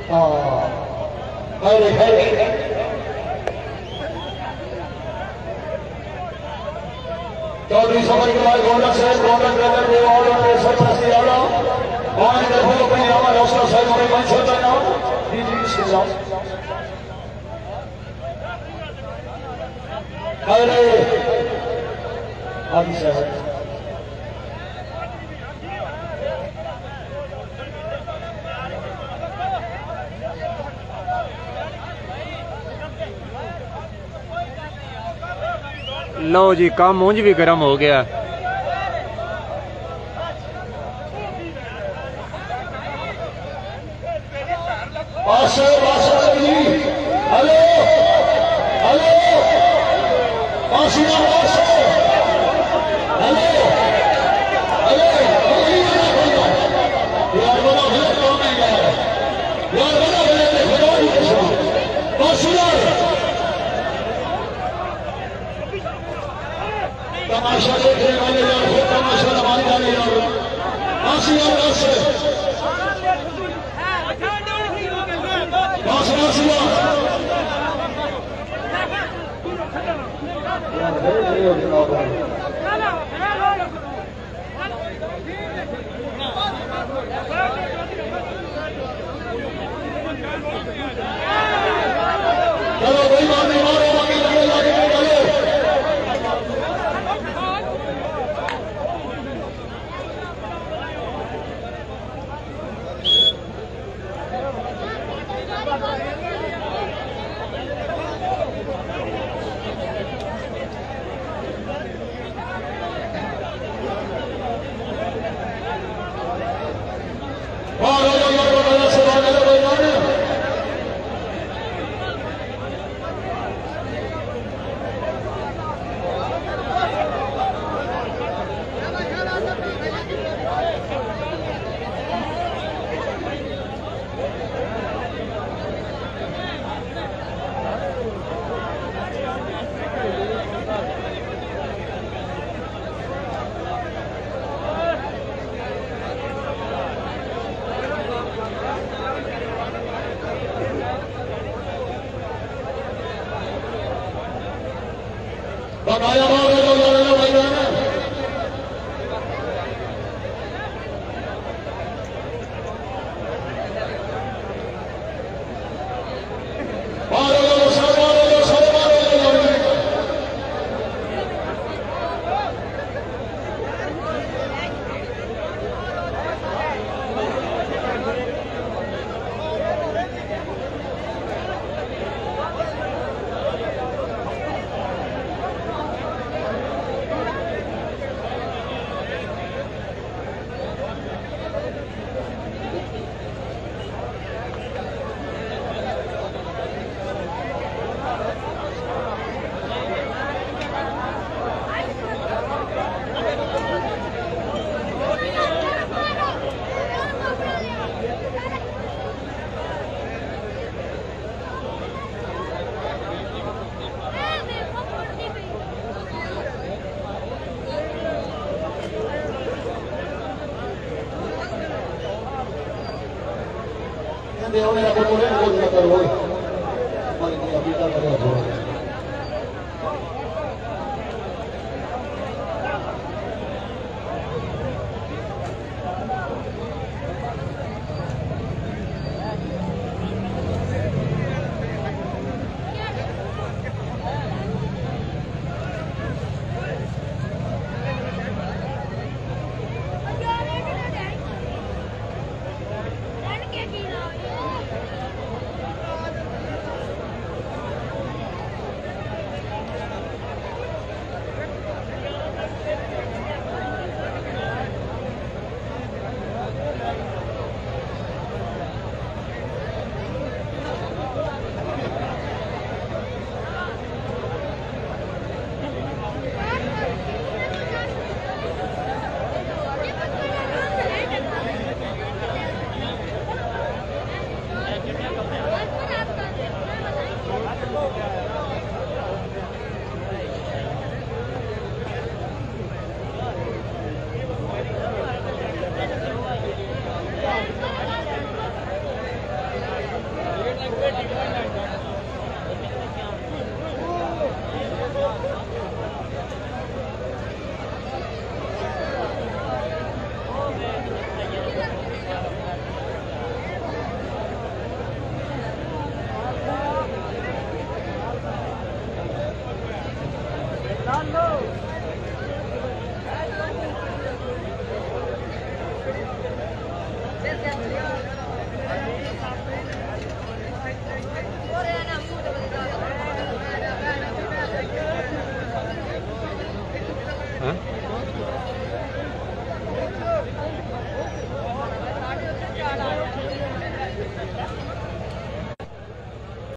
چودھری سمجھ کے بعد گولڈن صاحب گولڈن ٹریلر دیو آلہ نے سرپرستی آلہ آنے دیکھو اپنی آمد حوصلہ صاحب ہمیں من چھوٹا نا جی اس کے ساتھ ارے آدھی صاحب لو جی کام مونج بھی گرم ہو گیا تماشا دیکھنے والے یار خود تماشا نمانے والے یار آسی یار آسے باس باس چلو کوئی بات نہیں مارو باقی لگے لاگے چلے بنایا دیونے کو تو نہیں کرو